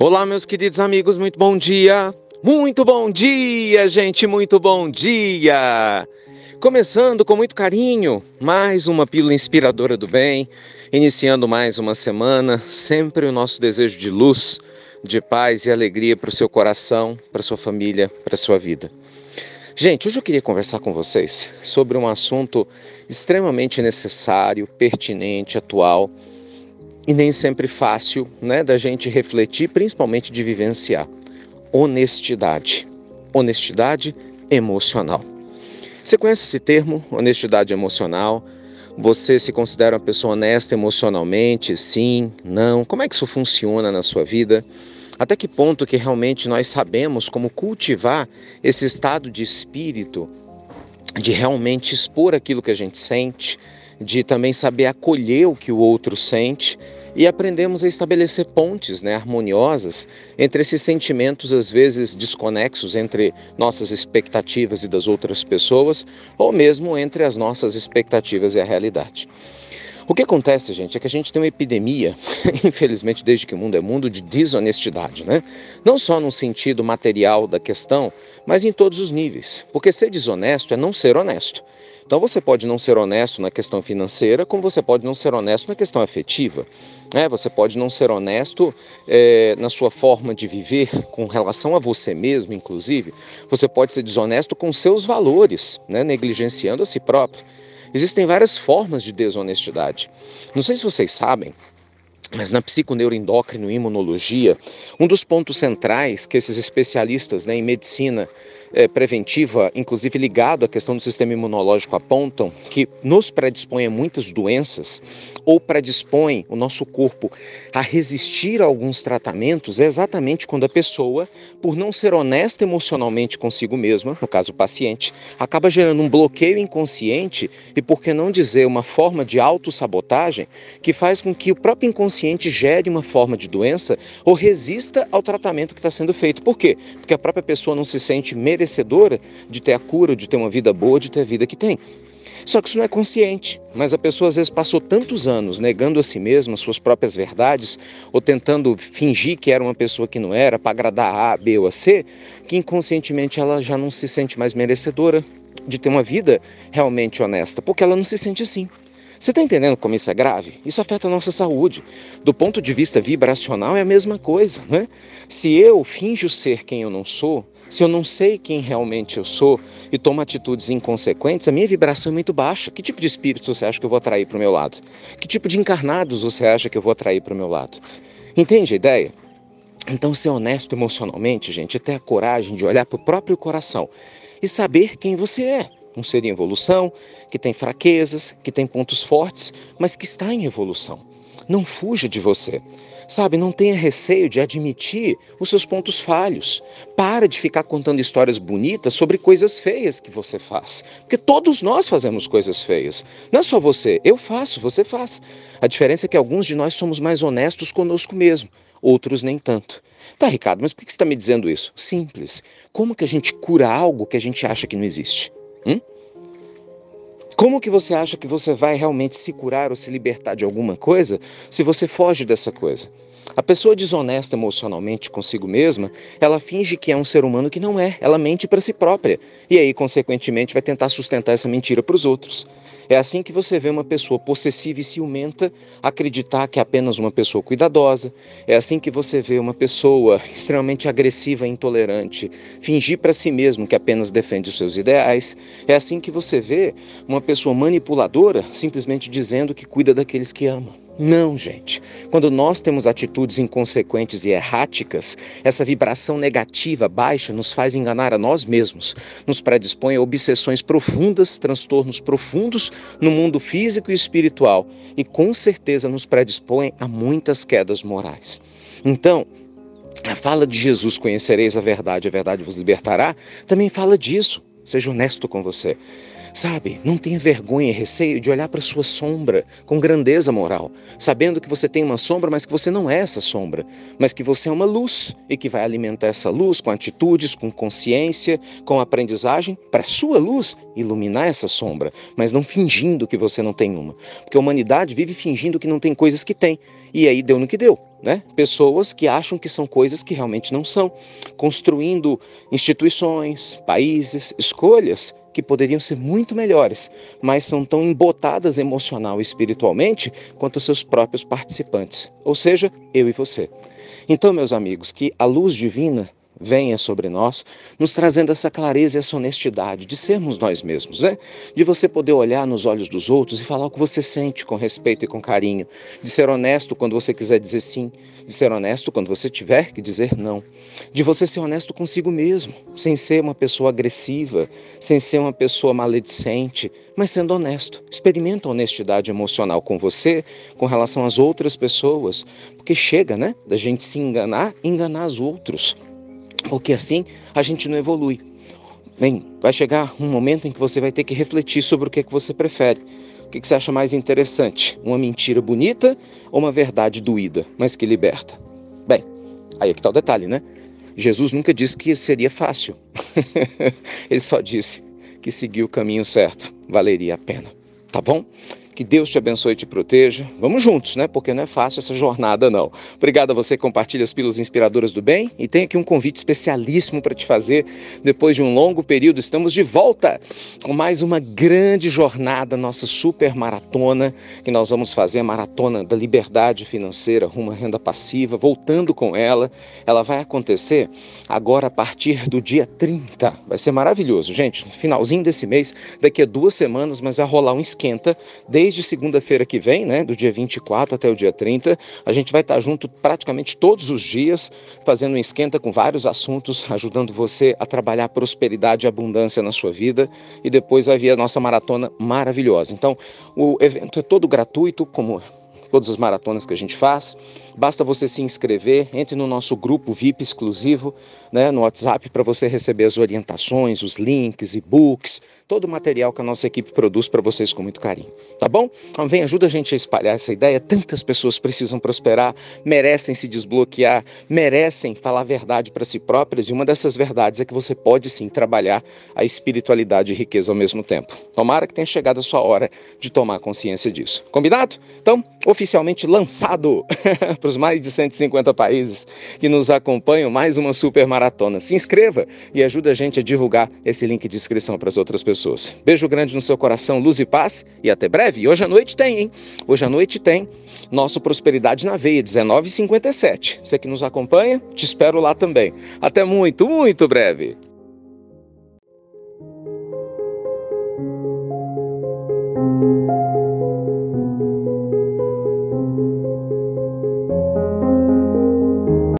Olá, meus queridos amigos, muito bom dia! Muito bom dia, gente, muito bom dia! Começando com muito carinho, mais uma pílula inspiradora do bem, iniciando mais uma semana, sempre o nosso desejo de luz, de paz e alegria para o seu coração, para a sua família, para a sua vida. Gente, hoje eu queria conversar com vocês sobre um assunto extremamente necessário, pertinente, atual, e nem sempre fácil, né, da gente refletir, principalmente de vivenciar. Honestidade. Honestidade emocional. Você conhece esse termo, honestidade emocional? Você se considera uma pessoa honesta emocionalmente? Sim? Não? Como é que isso funciona na sua vida? Até que ponto que realmente nós sabemos como cultivar esse estado de espírito, de realmente expor aquilo que a gente sente, de também saber acolher o que o outro sente e aprendemos a estabelecer pontes, né, harmoniosas entre esses sentimentos às vezes desconexos entre nossas expectativas e das outras pessoas ou mesmo entre as nossas expectativas e a realidade. O que acontece, gente, é que a gente tem uma epidemia, infelizmente desde que o mundo é mundo, de desonestidade, né? Não só no sentido material da questão, mas em todos os níveis. Porque ser desonesto é não ser honesto. Então você pode não ser honesto na questão financeira, como você pode não ser honesto na questão afetiva. Você pode não ser honesto na sua forma de viver com relação a você mesmo, inclusive. Você pode ser desonesto com seus valores, né, negligenciando a si próprio. Existem várias formas de desonestidade. Não sei se vocês sabem, mas na psiconeuroendócrino e imunologia, um dos pontos centrais que esses especialistas, né, em medicina preventiva, inclusive ligado à questão do sistema imunológico, apontam que nos predispõe a muitas doenças ou predispõe o nosso corpo a resistir a alguns tratamentos, é exatamente quando a pessoa, por não ser honesta emocionalmente consigo mesma, no caso o paciente, acaba gerando um bloqueio inconsciente e, por que não dizer, uma forma de autossabotagem que faz com que o próprio inconsciente gere uma forma de doença ou resista ao tratamento que está sendo feito. Por quê? Porque a própria pessoa não se sente merecedora de ter a cura, de ter uma vida boa, de ter a vida que tem. Só que isso não é consciente, mas a pessoa às vezes passou tantos anos negando a si mesma as suas próprias verdades, ou tentando fingir que era uma pessoa que não era, para agradar a, B ou a C, que inconscientemente ela já não se sente mais merecedora de ter uma vida realmente honesta, porque ela não se sente assim. Você está entendendo como isso é grave? Isso afeta a nossa saúde. Do ponto de vista vibracional é a mesma coisa, né? Se eu finjo ser quem eu não sou, se eu não sei quem realmente eu sou e tomo atitudes inconsequentes, a minha vibração é muito baixa. Que tipo de espírito você acha que eu vou atrair para o meu lado? Que tipo de encarnados você acha que eu vou atrair para o meu lado? Entende a ideia? Então, ser honesto emocionalmente, gente, é ter a coragem de olhar para o próprio coração e saber quem você é. Um ser em evolução, que tem fraquezas, que tem pontos fortes, mas que está em evolução. Não fuja de você. Sabe, não tenha receio de admitir os seus pontos falhos. Para de ficar contando histórias bonitas sobre coisas feias que você faz. Porque todos nós fazemos coisas feias. Não é só você, eu faço, você faz. A diferença é que alguns de nós somos mais honestos conosco mesmo, outros nem tanto. Tá, Ricardo, mas por que você está me dizendo isso? Simples. Como que a gente cura algo que a gente acha que não existe? Como que você acha que você vai realmente se curar ou se libertar de alguma coisa se você foge dessa coisa? A pessoa desonesta emocionalmente consigo mesma, ela finge que é um ser humano que não é, ela mente para si própria e aí, consequentemente, vai tentar sustentar essa mentira para os outros. É assim que você vê uma pessoa possessiva e ciumenta acreditar que é apenas uma pessoa cuidadosa. É assim que você vê uma pessoa extremamente agressiva e intolerante fingir para si mesmo que apenas defende os seus ideais. É assim que você vê uma pessoa manipuladora simplesmente dizendo que cuida daqueles que ama. Não, gente. Quando nós temos atitudes inconsequentes e erráticas, essa vibração negativa baixa nos faz enganar a nós mesmos, nos predispõe a obsessões profundas, transtornos profundos no mundo físico e espiritual e com certeza nos predispõe a muitas quedas morais. Então, a fala de Jesus, conhecereis a verdade vos libertará, também fala disso. Seja honesto com você. Sabe, não tenha vergonha e receio de olhar para sua sombra com grandeza moral, sabendo que você tem uma sombra, mas que você não é essa sombra, mas que você é uma luz e que vai alimentar essa luz com atitudes, com consciência, com aprendizagem, para a sua luz iluminar essa sombra, mas não fingindo que você não tem uma. Porque a humanidade vive fingindo que não tem coisas que tem, e aí deu no que deu. né? Pessoas que acham que são coisas que realmente não são, construindo instituições, países, escolhas que poderiam ser muito melhores, mas são tão embotadas emocional e espiritualmente quanto os seus próprios participantes, ou seja, eu e você. Então, meus amigos, que a luz divina venha sobre nós, nos trazendo essa clareza e essa honestidade de sermos nós mesmos, né? De você poder olhar nos olhos dos outros e falar o que você sente com respeito e com carinho, de ser honesto quando você quiser dizer sim, de ser honesto quando você tiver que dizer não, de você ser honesto consigo mesmo, sem ser uma pessoa agressiva, sem ser uma pessoa maledicente, mas sendo honesto. Experimenta a honestidade emocional com você, com relação às outras pessoas, porque chega, né, da gente se enganar e enganar os outros. Porque assim a gente não evolui. Bem, vai chegar um momento em que você vai ter que refletir sobre o que é que você prefere. O que você acha mais interessante? Uma mentira bonita ou uma verdade doída, mas que liberta? Bem, aí é que tá o detalhe, né? Jesus nunca disse que seria fácil. Ele só disse que seguir o caminho certo valeria a pena. Tá bom? Que Deus te abençoe e te proteja. Vamos juntos, né? Porque não é fácil essa jornada, não. Obrigado a você que compartilha as pílulas inspiradoras do bem. E tem aqui um convite especialíssimo para te fazer. Depois de um longo período, estamos de volta com mais uma grande jornada, nossa super maratona, que nós vamos fazer, a Maratona da Liberdade Financeira rumo à Renda Passiva, voltando com ela. Ela vai acontecer agora a partir do dia 30. Vai ser maravilhoso, gente. Finalzinho desse mês, daqui a 2 semanas, mas vai rolar um esquenta desde segunda-feira que vem, né, do dia 24 até o dia 30, a gente vai estar junto praticamente todos os dias, fazendo um esquenta com vários assuntos, ajudando você a trabalhar prosperidade e abundância na sua vida, e depois vai vir a nossa maratona maravilhosa. Então, o evento é todo gratuito, como todas as maratonas que a gente faz. Basta você se inscrever, entre no nosso grupo VIP exclusivo, né, no WhatsApp, para você receber as orientações, os links, e-books, todo o material que a nossa equipe produz para vocês com muito carinho, tá bom? Então vem, ajuda a gente a espalhar essa ideia. Tantas pessoas precisam prosperar, merecem se desbloquear, merecem falar a verdade para si próprias, e uma dessas verdades é que você pode sim trabalhar a espiritualidade e riqueza ao mesmo tempo. Tomara que tenha chegado a sua hora de tomar consciência disso. Combinado? Então, oficialmente lançado para os mais de 150 países que nos acompanham, mais uma super maratona. Se inscreva e ajuda a gente a divulgar esse link de inscrição para as outras pessoas. Beijo grande no seu coração, luz e paz, e até breve. E hoje à noite tem, hein? Hoje à noite tem nosso Prosperidade na Veia, 19h57. Você que nos acompanha, te espero lá também. Até muito, muito breve.